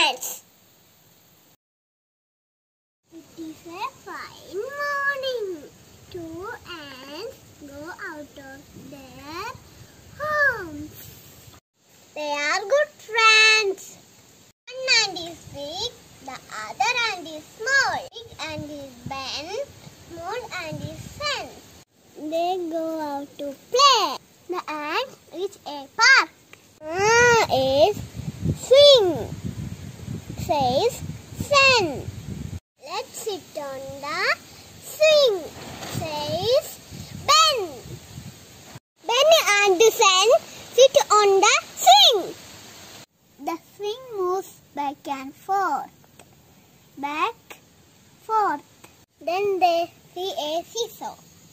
friends. It is a fine morning. Two ants go out of their homes. They are good friends. One ant is big, the other ant is small. Big ant is Ben, small ant is Sen. They go out to play. The ants reach a park. Is swing, says Sen. Let's sit on the swing, says Ben. Ben and Sen sit on the swing. The swing moves back and forth, back, forth. Then they see a seesaw.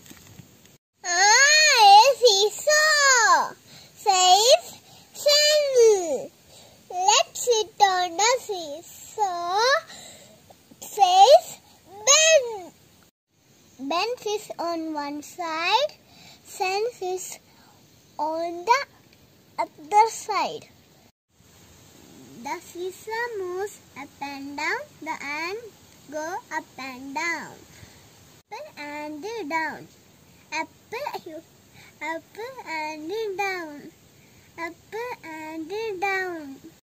A seesaw, says Sen. Let's sit on the seesaw, says Ben. Ben sits on one side, Sen sits on the other side. The seesaw moves up and down, the ants go up and down. Up and down. Up and down. Up and down.